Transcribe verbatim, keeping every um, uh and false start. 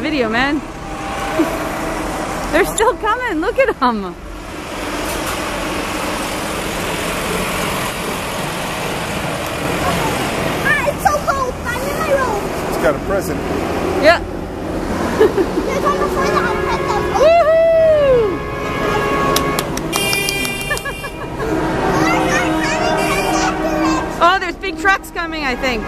video, man. They're still coming. Look at them. Ah, it's so cold. I'm in my room. It's got a present. Yeah. There's one before that. I'll pet them. Woohoo! Oh, there's big trucks coming, I think.